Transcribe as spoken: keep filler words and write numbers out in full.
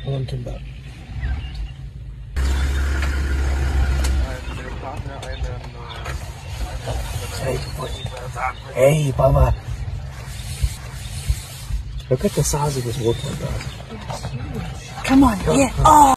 wanted that. Hey, Baba. Look at the size of this water, bro. Come on, yeah. Oh.